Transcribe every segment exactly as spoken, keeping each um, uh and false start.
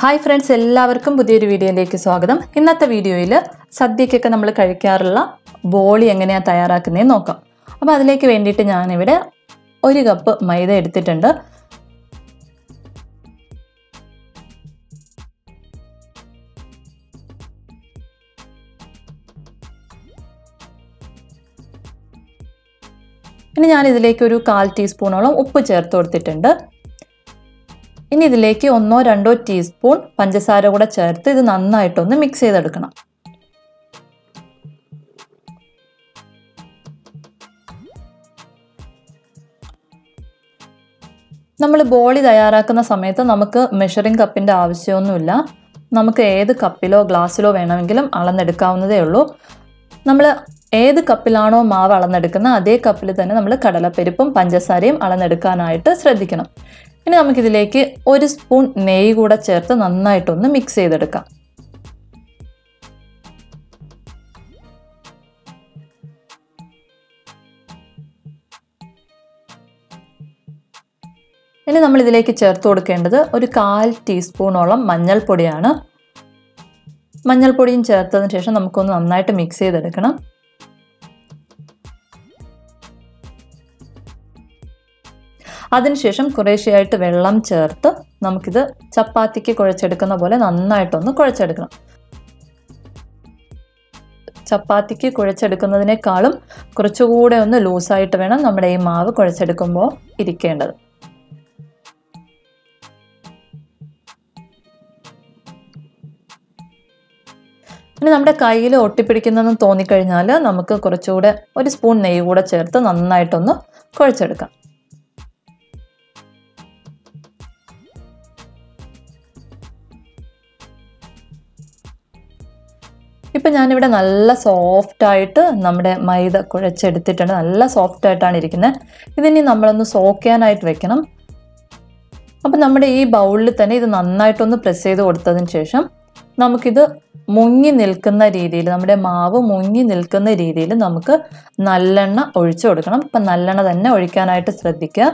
Hi friends, എല്ലാവർക്കും പുതിയൊരു വീഡിയോയിലേക്ക് സ്വാഗതം. ഇന്നത്തെ വീഡിയോയിൽ സദ്യക്കൊക്കെ നമ്മൾ കഴിക്കാറുള്ള ബോളി എങ്ങനെയാണ് തയ്യാറാക്കുന്നതെന്ന് നോക്കാം. അപ്പോൾ അതിലേക്ക് വേണ്ടിയിട്ട് ഞാനിവിടെ ഒരു കപ്പ് മൈദ എടുത്തിട്ടുണ്ട്. ഇനി ഞാനിതിലേക്ക് ഒരു കാൽ ടീസ്പൂണോളം ഉപ്പ് ചേർത്ത് കൊടുത്തിട്ടുണ്ട്. ഇനി ഇതിലേക്ക് ഒന്നോ രണ്ടോ ടീസ്പൂൺ പഞ്ചസാര കൂടെ ചേർത്ത് ഇത് നന്നായിട്ടൊന്ന് മിക്സ് ചെയ്തെടുക്കണം. നമ്മൾ ബോളി തയ്യാറാക്കുന്ന സമയത്ത് നമുക്ക് മെഷറിംഗ് കപ്പിൻ്റെ ആവശ്യമൊന്നുമില്ല. നമുക്ക് ഏത് കപ്പിലോ ഗ്ലാസ്സിലോ വേണമെങ്കിലും അളന്നെടുക്കാവുന്നതേ ഉള്ളൂ. നമ്മൾ ഏത് കപ്പിലാണോ മാവ് അളന്നെടുക്കുന്നത് അതേ കപ്പിൽ തന്നെ നമ്മൾ കടലപ്പരിപ്പും പഞ്ചസാരയും അളന്നെടുക്കാനായിട്ട് ശ്രദ്ധിക്കണം. ഇനി നമുക്കിതിലേക്ക് ഒരു സ്പൂൺ നെയ്യ് കൂടെ ചേർത്ത് നന്നായിട്ടൊന്ന് മിക്സ് ചെയ്തെടുക്കാം. ഇനി നമ്മൾ ഇതിലേക്ക് ചേർത്ത് കൊടുക്കേണ്ടത് ഒരു കാൽ ടീസ്പൂണോളം മഞ്ഞൾപ്പൊടിയാണ്. മഞ്ഞൾപ്പൊടിയും ചേർത്തതിന് ശേഷം നമുക്കൊന്ന് നന്നായിട്ട് മിക്സ് ചെയ്തെടുക്കണം. അതിനുശേഷം കുറേശ്ശെയായിട്ട് വെള്ളം ചേർത്ത് നമുക്കിത് ചപ്പാത്തിക്ക് കുഴച്ചെടുക്കുന്ന പോലെ നന്നായിട്ടൊന്ന് കുഴച്ചെടുക്കണം. ചപ്പാത്തിക്ക് കുഴച്ചെടുക്കുന്നതിനേക്കാളും കുറച്ചുകൂടെ ഒന്ന് ലൂസായിട്ട് വേണം നമ്മുടെ ഈ മാവ് കുഴച്ചെടുക്കുമ്പോൾ ഇരിക്കേണ്ടത്. ഇനി നമ്മുടെ കയ്യിൽ ഒട്ടിപ്പിടിക്കുന്നതെന്ന് തോന്നിക്കഴിഞ്ഞാൽ നമുക്ക് കുറച്ചുകൂടെ ഒരു സ്പൂൺ നെയ്യ് കൂടെ ചേർത്ത് നന്നായിട്ടൊന്ന് കുഴച്ചെടുക്കാം. ഇപ്പം ഞാനിവിടെ നല്ല സോഫ്റ്റായിട്ട് നമ്മുടെ മൈദ കുഴച്ചെടുത്തിട്ടുണ്ട്. നല്ല സോഫ്റ്റായിട്ടാണ് ഇരിക്കുന്നത്. ഇതിനി നമ്മളൊന്ന് സോക്ക് ചെയ്യാനായിട്ട് വെക്കണം. അപ്പം നമ്മുടെ ഈ ബൗളിൽ തന്നെ ഇത് നന്നായിട്ടൊന്ന് പ്രസ് ചെയ്ത് കൊടുത്തതിന് ശേഷം നമുക്കിത് മുങ്ങി നിൽക്കുന്ന രീതിയിൽ, നമ്മുടെ മാവ് മുങ്ങി നിൽക്കുന്ന രീതിയിൽ നമുക്ക് നല്ലെണ്ണ ഒഴിച്ചു കൊടുക്കണം. അപ്പം നല്ലെണ്ണ തന്നെ ഒഴിക്കാനായിട്ട് ശ്രദ്ധിക്കുക.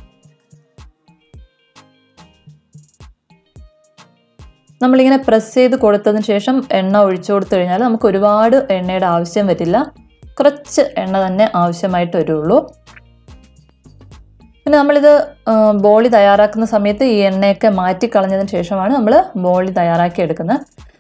നമ്മളിങ്ങനെ പ്രസ് ചെയ്ത് കൊടുത്തതിന് ശേഷം എണ്ണ ഒഴിച്ചു കൊടുത്തു കഴിഞ്ഞാൽ നമുക്ക് ഒരുപാട് എണ്ണയുടെ ആവശ്യം വരില്ല. കുറച്ച് എണ്ണ തന്നെ ആവശ്യമായിട്ട് വരുള്ളൂ. പിന്നെ നമ്മളിത് ബോളി തയ്യാറാക്കുന്ന സമയത്ത് ഈ എണ്ണയൊക്കെ മാറ്റി കളഞ്ഞതിന് ശേഷമാണ് നമ്മൾ ബോളി തയ്യാറാക്കി എടുക്കുന്നത്.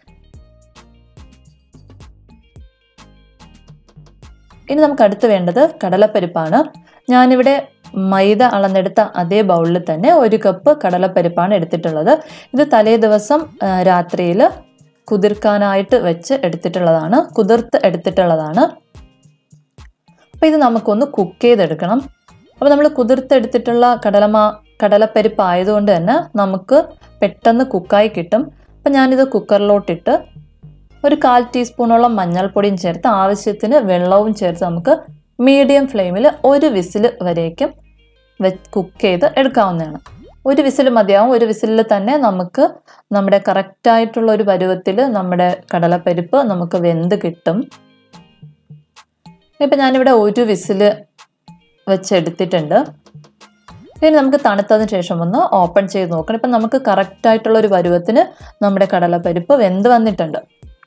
ഇനി നമുക്ക് അടുത്ത് വേണ്ടത് കടലപ്പരിപ്പാണ്. ഞാനിവിടെ മൈദ അളന്നെടുത്ത അതേ ബൗളിൽ തന്നെ ഒരു കപ്പ് കടലപ്പരിപ്പാണ് എടുത്തിട്ടുള്ളത്. ഇത് തലേ ദിവസം രാത്രിയിൽ കുതിർക്കാനായിട്ട് വെച്ച് എടുത്തിട്ടുള്ളതാണ്, കുതിർത്ത് എടുത്തിട്ടുള്ളതാണ്. അപ്പോൾ ഇത് നമുക്കൊന്ന് കുക്ക് ചെയ്തെടുക്കണം. അപ്പോൾ നമ്മൾ കുതിർത്തെടുത്തിട്ടുള്ള കടലമാ കടലപ്പരിപ്പ് ആയതുകൊണ്ട് തന്നെ നമുക്ക് പെട്ടെന്ന് കുക്കായി കിട്ടും. അപ്പോൾ ഞാനിത് കുക്കറിലോട്ടിട്ട് ഒരു കാൽ ടീസ്പൂണോളം മഞ്ഞൾപ്പൊടിയും ചേർത്ത് ആവശ്യത്തിന് വെള്ളവും ചേർത്ത് നമുക്ക് മീഡിയം ഫ്ലെയിമിൽ ഒരു വിസിൽ വരേക്കും വെ കുക്ക് ചെയ്ത് എടുക്കാവുന്നതാണ്. ഒരു വിസിൽ മതിയാവും. ഒരു വിസിലിൽ തന്നെ നമുക്ക് നമ്മുടെ കറക്റ്റായിട്ടുള്ള ഒരു പരുവത്തിൽ നമ്മുടെ കടലപ്പരിപ്പ് നമുക്ക് വെന്ത് കിട്ടും. ഇപ്പം ഞാനിവിടെ ഒരു വിസിൽ വെച്ചെടുത്തിട്ടുണ്ട്. ഇനി നമുക്ക് തണുത്തതിന് ശേഷം ഒന്ന് ഓപ്പൺ ചെയ്ത് നോക്കണം. ഇപ്പം നമുക്ക് കറക്റ്റായിട്ടുള്ള ഒരു പരുവത്തിന് നമ്മുടെ കടലപ്പരിപ്പ് വെന്ത് വന്നിട്ടുണ്ട്.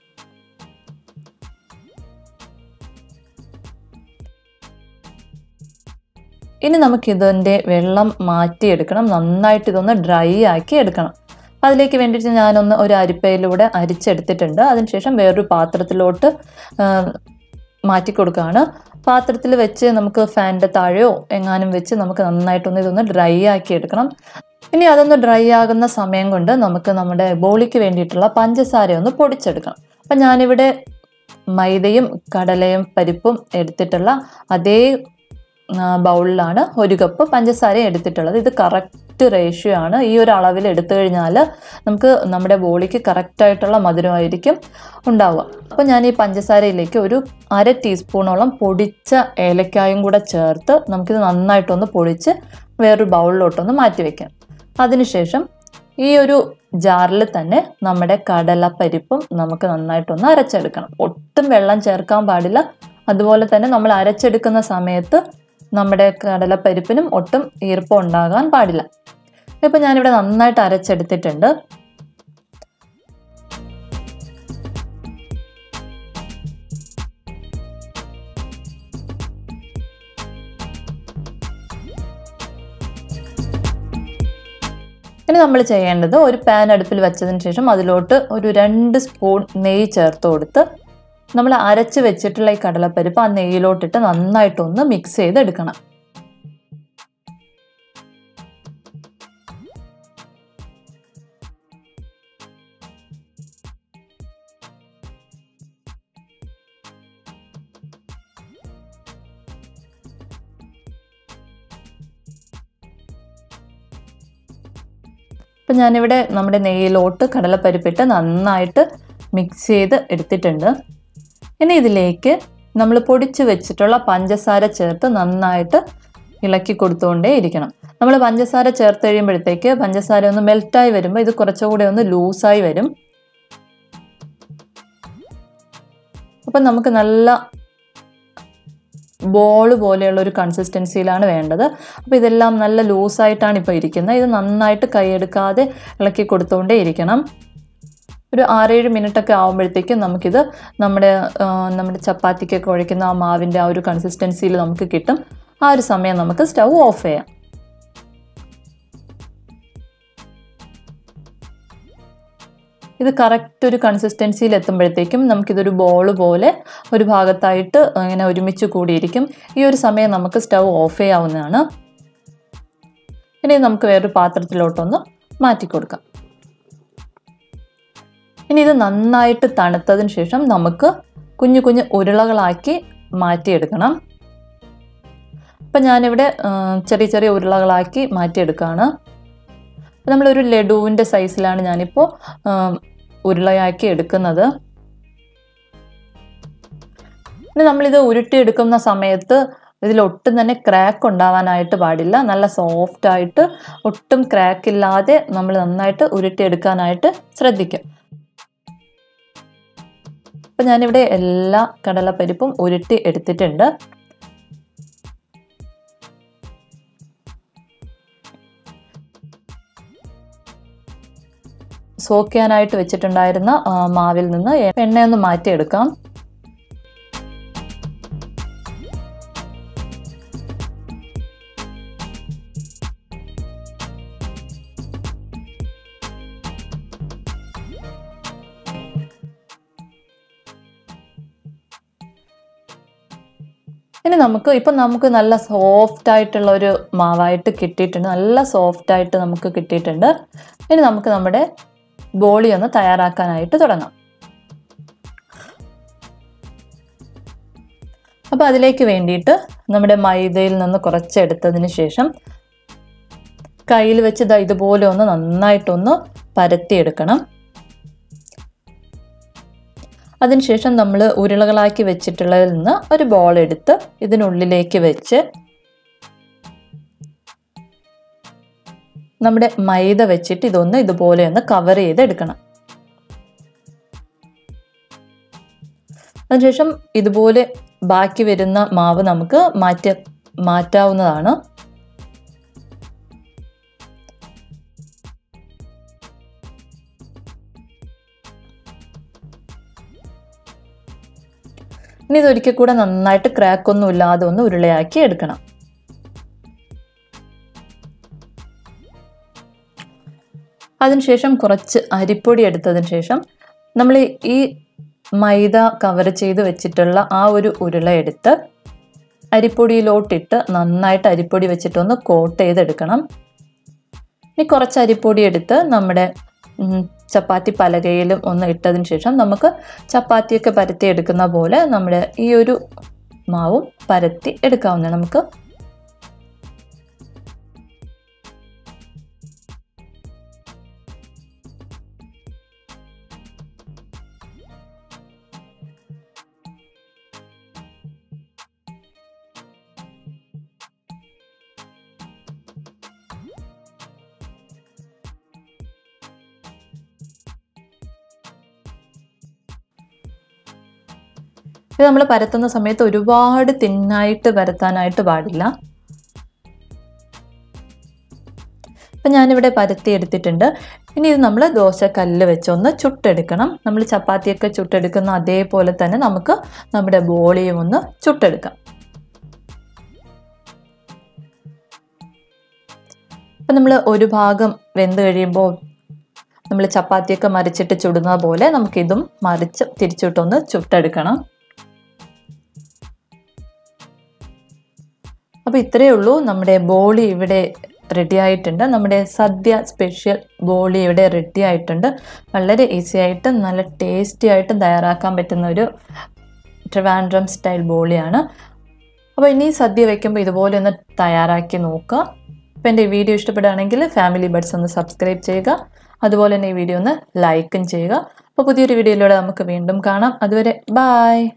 ഇനി നമുക്കിതിൻ്റെ വെള്ളം മാറ്റിയെടുക്കണം. നന്നായിട്ട് ഇതൊന്ന് ഡ്രൈ ആക്കി എടുക്കണം. അതിലേക്ക് വേണ്ടിയിട്ട് ഞാനൊന്ന് ഒരു അരിപ്പയിലൂടെ അരിച്ചെടുത്തിട്ടുണ്ട്. അതിനുശേഷം വേറൊരു പാത്രത്തിലോട്ട് മാറ്റി കൊടുക്കുകയാണ്. പാത്രത്തിൽ വെച്ച് നമുക്ക് ഫാനിൻ്റെ താഴെയോ എങ്ങാനും വെച്ച് നമുക്ക് നന്നായിട്ടൊന്ന് ഇതൊന്ന് ഡ്രൈ ആക്കി എടുക്കണം. ഇനി അതൊന്ന് ഡ്രൈ ആകുന്ന സമയം കൊണ്ട് നമുക്ക് നമ്മുടെ ബോളിക്ക് വേണ്ടിയിട്ടുള്ള പഞ്ചസാര ഒന്ന് പൊടിച്ചെടുക്കണം. അപ്പം ഞാനിവിടെ മൈദയും കടലയും പരിപ്പും എടുത്തിട്ടുള്ള അതേ ബൗളിലാണ് ഒരു കപ്പ് പഞ്ചസാര എടുത്തിട്ടുള്ളത്. ഇത് കറക്റ്റ് റേഷ്യോ ആണ്. ഈ ഒരു അളവിൽ എടുത്തു കഴിഞ്ഞാൽ നമുക്ക് നമ്മുടെ ബോളിക്ക് കറക്റ്റായിട്ടുള്ള മധുരമായിരിക്കും ഉണ്ടാവുക. അപ്പോൾ ഞാൻ ഈ പഞ്ചസാരയിലേക്ക് ഒരു അര ടീസ്പൂണോളം പൊടിച്ച ഏലക്കായും കൂടെ ചേർത്ത് നമുക്കിത് നന്നായിട്ടൊന്ന് പൊടിച്ച് വേറൊരു ബൗളിലോട്ടൊന്ന് മാറ്റി വയ്ക്കാം. അതിനുശേഷം ഈ ഒരു ജാറിൽ തന്നെ നമ്മുടെ കടലപ്പരിപ്പും നമുക്ക് നന്നായിട്ടൊന്ന് അരച്ചെടുക്കണം. ഒട്ടും വെള്ളം ചേർക്കാൻ പാടില്ല. അതുപോലെ തന്നെ നമ്മൾ അരച്ചെടുക്കുന്ന സമയത്ത് നമ്മുടെ കടലപ്പരിപ്പിനും ഒട്ടും ഈർപ്പം ഉണ്ടാകാൻ പാടില്ല. ഇപ്പോൾ ഞാനിവിടെ നന്നായിട്ട് അരച്ചെടുത്തിട്ടുണ്ട്. ഇനി നമ്മൾ ചെയ്യേണ്ടത് ഒരു പാൻ അടുപ്പിൽ വെച്ചതിന് ശേഷം അതിലോട്ട് ഒരു രണ്ട് സ്പൂൺ നെയ്യ് ചേർത്ത് കൊടുത്ത് നമ്മൾ അരച്ച് വെച്ചിട്ടുള്ള ഈ കടലപ്പരിപ്പ് ആ നെയ്യിലോട്ടിട്ട് നന്നായിട്ടൊന്ന് മിക്സ് ചെയ്തെടുക്കണം. അപ്പം ഞാനിവിടെ നമ്മുടെ നെയ്യിലോട്ട് കടലപ്പരിപ്പിട്ട് നന്നായിട്ട് മിക്സ് ചെയ്ത് എടുത്തിട്ടുണ്ട്. ഇനി ഇതിലേക്ക് നമ്മൾ പൊടിച്ച് വെച്ചിട്ടുള്ള പഞ്ചസാര ചേർത്ത് നന്നായിട്ട് ഇളക്കി കൊടുത്തുകൊണ്ടേ ഇരിക്കണം. നമ്മൾ പഞ്ചസാര ചേർത്ത് കഴിയുമ്പോഴത്തേക്ക് പഞ്ചസാര ഒന്ന് മെൽറ്റായി വരുമ്പോൾ ഇത് കുറച്ചുകൂടെ ഒന്ന് ലൂസായി വരും. അപ്പം നമുക്ക് നല്ല ബോൾ പോലെയുള്ള ഒരു കൺസിസ്റ്റൻസിയിലാണ് വേണ്ടത്. അപ്പോൾ ഇതെല്ലാം നല്ല ലൂസായിട്ടാണ് ഇപ്പോൾ ഇരിക്കുന്നത്. ഇത് നന്നായിട്ട് കൈയെടുക്കാതെ ഇളക്കി കൊടുത്തുകൊണ്ടേ ഇരിക്കണം. ഒരു ആറേഴ് മിനിറ്റൊക്കെ ആകുമ്പോഴത്തേക്കും നമുക്കിത് നമ്മുടെ നമ്മുടെ ചപ്പാത്തിക്കൊക്കെ കുഴയ്ക്കുന്ന ആ മാവിൻ്റെ ആ ഒരു കൺസിസ്റ്റൻസിയിൽ നമുക്ക് കിട്ടും. ആ ഒരു സമയം നമുക്ക് സ്റ്റൗ ഓഫ് ചെയ്യാം. ഇത് കറക്റ്റ് ഒരു കൺസിസ്റ്റൻസിയിൽ എത്തുമ്പോഴത്തേക്കും നമുക്കിതൊരു ബോൾ പോലെ ഒരു ഭാഗത്തായിട്ട് ഇങ്ങനെ ഒരുമിച്ച് കൂടിയിരിക്കും. ഈ ഒരു സമയം നമുക്ക് സ്റ്റൗ ഓഫ് ചെയ്യാവുന്നതാണ്. ഇനി നമുക്ക് വേറൊരു പാത്രത്തിലോട്ടൊന്ന് മാറ്റി കൊടുക്കാം. ഇനി ഇത് നന്നായിട്ട് തണുത്തതിന് ശേഷം നമുക്ക് കുഞ്ഞു കുഞ്ഞു ഉരുളകളാക്കി മാറ്റിയെടുക്കണം. അപ്പം ഞാനിവിടെ ചെറിയ ചെറിയ ഉരുളകളാക്കി മാറ്റിയെടുക്കുകയാണ്. നമ്മളൊരു ലഡുവിൻ്റെ സൈസിലാണ് ഞാനിപ്പോൾ ഉരുളയാക്കി എടുക്കുന്നത്. ഇനി നമ്മളിത് ഉരുട്ടിയെടുക്കുന്ന സമയത്ത് ഇതിലൊട്ടും തന്നെ ക്രാക്ക് ഉണ്ടാവാനായിട്ട് പാടില്ല. നല്ല സോഫ്റ്റായിട്ട് ഒട്ടും ക്രാക്ക് ഇല്ലാതെ നമ്മൾ നന്നായിട്ട് ഉരുട്ടിയെടുക്കാനായിട്ട് ശ്രദ്ധിക്കുക. അപ്പം ഞാനിവിടെ എല്ലാ കടലപ്പരിപ്പും ഉരുട്ടി എടുത്തിട്ടുണ്ട്. സോക്ക് ചെയ്യാനായിട്ട് വെച്ചിട്ടുണ്ടായിരുന്ന മാവിൽ നിന്ന് എണ്ണയൊന്ന് മാറ്റിയെടുക്കാം. ഇനി നമുക്ക് ഇപ്പം നമുക്ക് നല്ല സോഫ്റ്റ് ആയിട്ടുള്ള ഒരു മാവായിട്ട് കിട്ടിയിട്ടുണ്ട്. നല്ല സോഫ്റ്റ് ആയിട്ട് നമുക്ക് കിട്ടിയിട്ടുണ്ട്. ഇനി നമുക്ക് നമ്മുടെ ബോളി ഒന്ന് തയ്യാറാക്കാനായിട്ട് തുടങ്ങാം. അപ്പോൾ അതിലേക്ക് വേണ്ടിയിട്ട് നമ്മുടെ മൈദയിൽ നിന്ന് കുറച്ചെടുത്തതിന് ശേഷം കയ്യിൽ വെച്ച് ഇതാ ഇതുപോലെ ഒന്ന് നന്നായിട്ടൊന്ന് പരത്തിയെടുക്കണം. അതിനുശേഷം നമ്മൾ ഉരുളകളാക്കി വെച്ചിട്ടുള്ളതിൽ നിന്ന് ഒരു ബോൾ എടുത്ത് ഇതിനുള്ളിലേക്ക് വെച്ച് നമ്മുടെ മൈദ വെച്ചിട്ട് ഇതൊന്ന് ഇതുപോലെ ഒന്ന് കവർ ചെയ്തെടുക്കണം. അതിനുശേഷം ഇതുപോലെ ബാക്കി വരുന്ന മാവ് നമുക്ക് മാറ്റി മാറ്റാവുന്നതാണ്. ഇനി ഇതൊരിക്കൽ കൂടെ നന്നായിട്ട് ക്രാക്കൊന്നും ഇല്ലാതെ ഒന്ന് ഉരുളയാക്കി എടുക്കണം. അതിനുശേഷം കുറച്ച് അരിപ്പൊടി എടുത്തതിന് ശേഷം നമ്മൾ ഈ മൈദ കവർ ചെയ്ത് വെച്ചിട്ടുള്ള ആ ഒരു ഉരുള എടുത്ത് അരിപ്പൊടിയിലോട്ടിട്ട് നന്നായിട്ട് അരിപ്പൊടി വെച്ചിട്ടൊന്ന് കോട്ട് ചെയ്തെടുക്കണം. ഇനി കുറച്ച് അരിപ്പൊടി എടുത്ത് നമ്മുടെ ചപ്പാത്തി പലകയിലും ഒന്ന് ഇട്ടതിന് ശേഷം നമുക്ക് ചപ്പാത്തിയൊക്കെ പരത്തി എടുക്കുന്ന പോലെ നമ്മുടെ ഈ ഒരു മാവും പരത്തി എടുക്കാവുന്നതാണ്. നമുക്ക് ഇത് നമ്മൾ പരത്തുന്ന സമയത്ത് ഒരുപാട് തിന്നായിട്ട് പരത്താനായിട്ട് പാടില്ല. അപ്പം ഞാനിവിടെ പരത്തി എടുത്തിട്ടുണ്ട്. ഇനി ഇത് നമ്മൾ ദോശക്കല്ല് വെച്ചൊന്ന് ചുട്ടെടുക്കണം. നമ്മൾ ചപ്പാത്തിയൊക്കെ ചുട്ടെടുക്കുന്ന അതേപോലെ തന്നെ നമുക്ക് നമ്മുടെ ബോളിയും ഒന്ന് ചുട്ടെടുക്കാം. അപ്പം നമ്മൾ ഒരു ഭാഗം വെന്ത് കഴിയുമ്പോൾ നമ്മൾ ചപ്പാത്തിയൊക്കെ മറിച്ചിട്ട് ചുടുന്ന പോലെ നമുക്കിതും മറിച്ച് തിരിച്ചിട്ടൊന്ന് ചുട്ടെടുക്കണം. അപ്പോൾ ഇത്രയേ ഉള്ളൂ, നമ്മുടെ ബോളി ഇവിടെ റെഡി ആയിട്ടുണ്ട്. നമ്മുടെ സദ്യ സ്പെഷ്യൽ ബോളി ഇവിടെ റെഡി ആയിട്ടുണ്ട്. വളരെ ഈസി ആയിട്ട് നല്ല ടേസ്റ്റി ആയിട്ട് തയ്യാറാക്കാൻ പറ്റുന്ന ഒരു ട്രിവാൻഡ്രം സ്റ്റൈൽ ബോളിയാണ്. അപ്പോൾ ഇനി സദ്യ വയ്ക്കുമ്പോൾ ഇതുപോലെ ഒന്ന് തയ്യാറാക്കി നോക്കുക. അപ്പോൾ എൻ്റെ വീഡിയോ ഇഷ്ടപ്പെടുകയാണെങ്കിൽ ഫാമിലി ബഡ്സ് ഒന്ന് സബ്സ്ക്രൈബ് ചെയ്യുക. അതുപോലെ തന്നെ ഈ വീഡിയോ ഒന്ന് ലൈക്കും ചെയ്യുക. അപ്പോൾ പുതിയൊരു വീഡിയോയിലൂടെ നമുക്ക് വീണ്ടും കാണാം. അതുവരെ ബൈ.